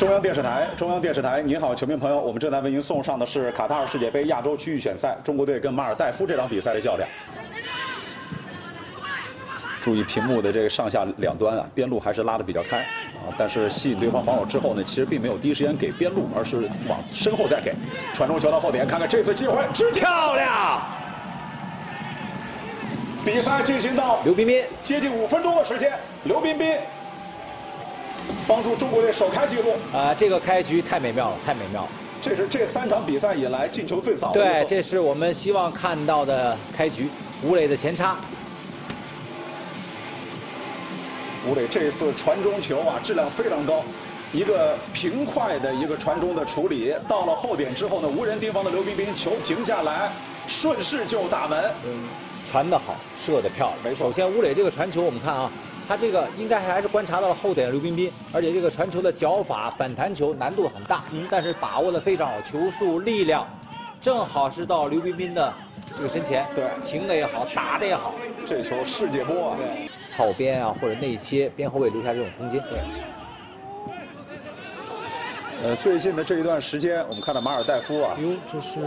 中央电视台，您好，球迷朋友，我们正在为您送上的是卡塔尔世界杯亚洲区预选赛中国队跟马尔代夫这场比赛的较量。注意屏幕的这个上下两端啊，边路还是拉得比较开啊，但是吸引对方防守之后呢，其实并没有第一时间给边路，而是往身后再给，传中球到后点，看看这次机会，真漂亮！比赛进行到刘彬彬接近5分钟的时间，刘彬彬帮助中国队首开纪录啊！这个开局太美妙了，太美妙了！ 这是这3场比赛以来进球最早的一次。 对，这是我们希望看到的开局。吴磊的前插， 吴磊这次传中球啊，质量非常高，一个平快的一个传中的处理，到了后点之后呢，无人盯防的刘彬彬球停下来，顺势就打门。 传得好，射得漂亮。 没错。 首先，吴磊这个传球，我们看啊，他这个应该还是观察到了后点的刘彬彬，而且这个传球的脚法反弹球难度很大，但是把握的非常好，球速力量正好是到刘彬彬的这个身前， 对， 停的也好，打的也好。 这球世界波啊！ 对，靠边啊或者内切，边后卫留下这种空间。 对。最近的这一段时间，我们看到马尔代夫啊， 哟，这是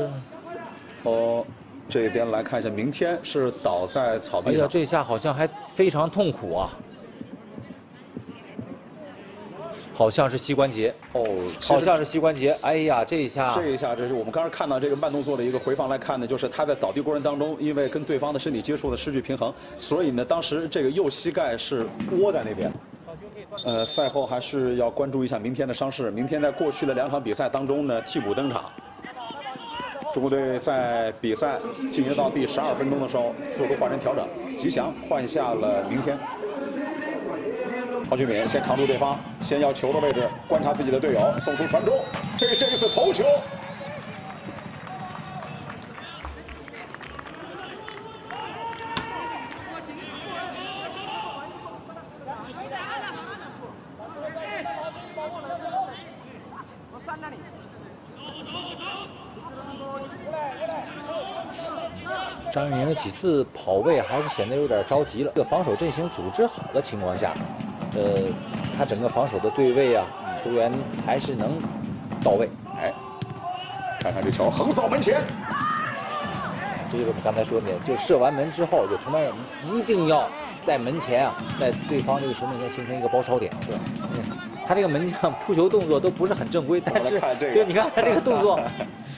这边来看一下，明天是倒在草地上。 哎呀，这下好像还非常痛苦啊，好像是膝关节。好像是膝关节。哎呀，这一下， 这是我们刚才看到这个慢动作的一个回放来看呢，就是他在倒地过程当中，因为跟对方的身体接触的失去平衡，所以呢，当时这个右膝盖是窝在那边。赛后还是要关注一下明天的伤势。明天在过去的2场比赛当中呢，替补登场。中国队在比赛进行到第12分钟的时候做出换人调整，吉祥换下了明天。郝俊敏先扛住对方，先要球的位置，观察自己的队友，送出传中，这是一次头球。 张玉宁的几次跑位还是显得有点着急了。这个防守阵型组织好的情况下，他整个防守的对位啊，球员还是能到位。 哎，看看这球横扫门前， 这就是我们刚才说的，就射完门之后，就同样一定要在门前啊，在对方这个球面前形成一个包抄点。 对， 他这个门将扑球动作都不是很正规，但是对， 你看他这个动作。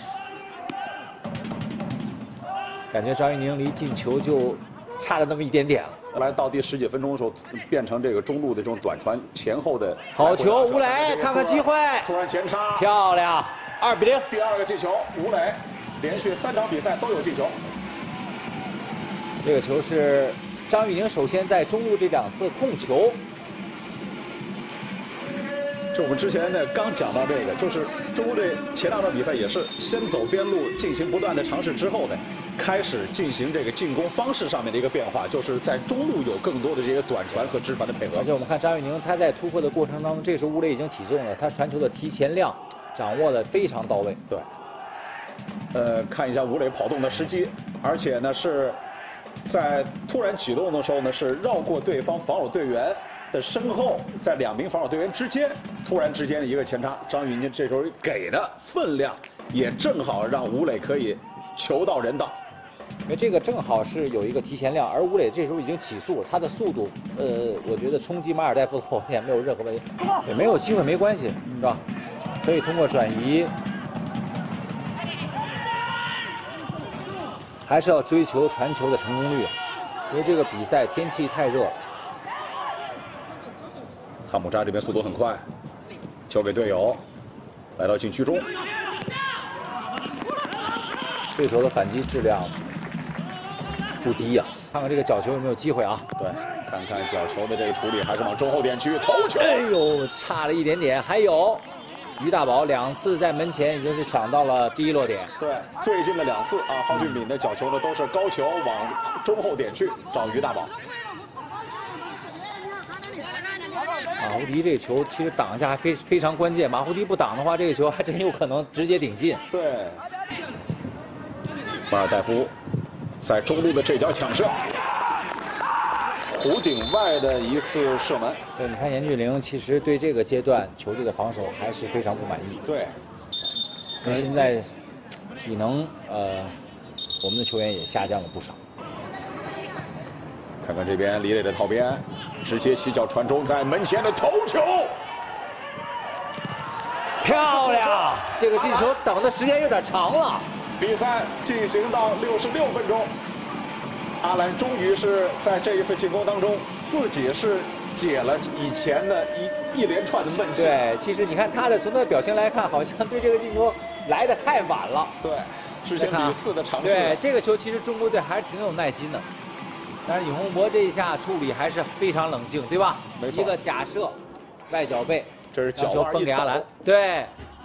感觉张玉宁离进球就差了那么一点点了。 后来到第10几分钟的时候，变成这个中路的这种短传前后的好球，吴磊看看机会， 突然前插， 漂亮，2比0。 第2个进球，吴磊连续3场比赛都有进球。 这个球是张玉宁首先在中路这2次控球。 这我们之前呢刚讲到这个，就是中国队前2场比赛也是先走边路进行不断的尝试之后呢，开始进行这个进攻方式上面的一个变化，就是在中路有更多的这些短传和直传的配合。 而且我们看张玉宁他在突破的过程当中，这时候吴磊已经起重了，他传球的提前量掌握的非常到位。 对，看一下吴磊跑动的时机，而且呢是在突然启动的时候呢是绕过对方防守队员的身后，在2名防守队员之间，突然之间的一个前插，张玉宁这时候给的分量也正好让吴磊可以球到人到， 因为这个正好是有一个提前量，而吴磊这时候已经起速了，他的速度，我觉得冲击马尔代夫的后面没有任何问题，也没有机会没关系，是吧？可以通过转移，还是要追求传球的成功率，因为这个比赛天气太热。 汉姆扎这边速度很快，交给队友，来到禁区中。 对手的反击质量不低呀、看看这个角球有没有机会啊？ 对，看看角球的这个处理，还是往中后点区头球。 哎呦，差了一点点。还有于大宝2次在门前已经是抢到了第1落点。 对，最近的2次啊，郝俊敏的角球呢都是高球往中后点去找于大宝。 马胡迪这个球其实挡一下还非常关键，马胡迪不挡的话，这个球还真有可能直接顶进。 对，马尔代夫在中路的这脚抢射， 弧顶外的一次射门。 对，你看严俊凌其实对这个阶段球队的防守还是非常不满意。 对， 因为现在体能我们的球员也下降了不少。 看看这边李磊的套边，直接起脚传中，在门前的头球， 漂亮！这个进球等的时间有点长了。 比赛进行到66分钟，阿兰终于是在这一次进攻当中，自己是解了以前的一连串的闷气。 对，其实你看他的从他的表情来看，好像对这个进球来得太晚了。 对，之前屡次的尝试。 对，这个球其实中国队还是挺有耐心的，但是尹洪博这一下处理还是非常冷静，对吧？ 没错。 一个假射，外脚背， 这是脚球分给阿兰。对。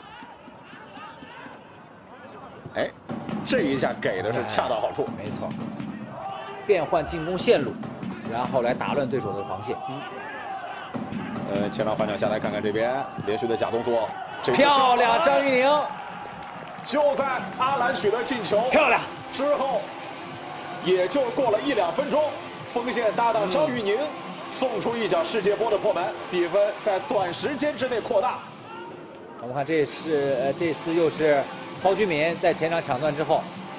哎，这一下给的是恰到好处。 没错。变换进攻线路，然后来打乱对手的防线。 前场反抢下来，看看这边连续的假动作， 漂亮，张玉宁。 就在阿兰取得进球漂亮之后，也就过了1-2分钟，锋线搭档张玉宁送出一脚世界波的破门，比分在短时间之内扩大。 我们看这次又是郝俊敏在前场抢断之后，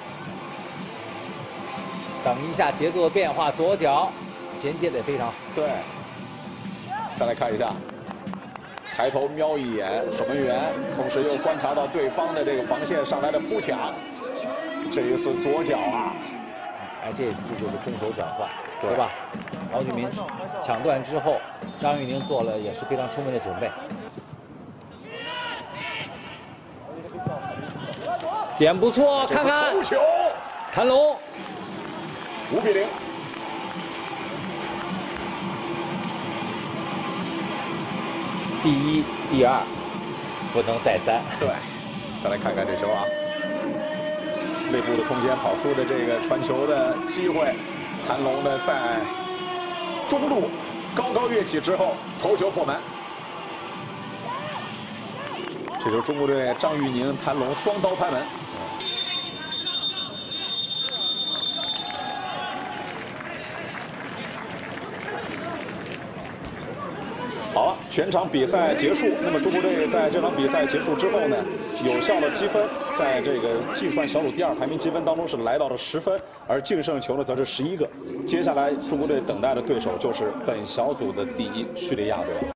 等一下节奏的变化，左脚衔接得非常好。 对，再来看一下，抬头瞄一眼守门员，同时又观察到对方的这个防线上来的扑抢，这一次左脚啊， 哎，这次就是攻守转换，对吧？郝俊敏抢断之后，张玉宁做了也是非常充分的准备。点不错，看看头球， 谭龙 5-0。 第一、第二，不能再三。 对，再来看看这球啊，内部的空间跑出的这个传球的机会，谭龙呢在中路高高跃起之后头球破门。这就是中国队张玉宁、谭龙双刀拍门。好了，全场比赛结束。那么中国队在这场比赛结束之后呢，有效的积分在这个计算小组第2排名积分当中是来到了10分，而净胜球呢则是11个。接下来中国队等待的对手就是本小组的第1叙利亚队。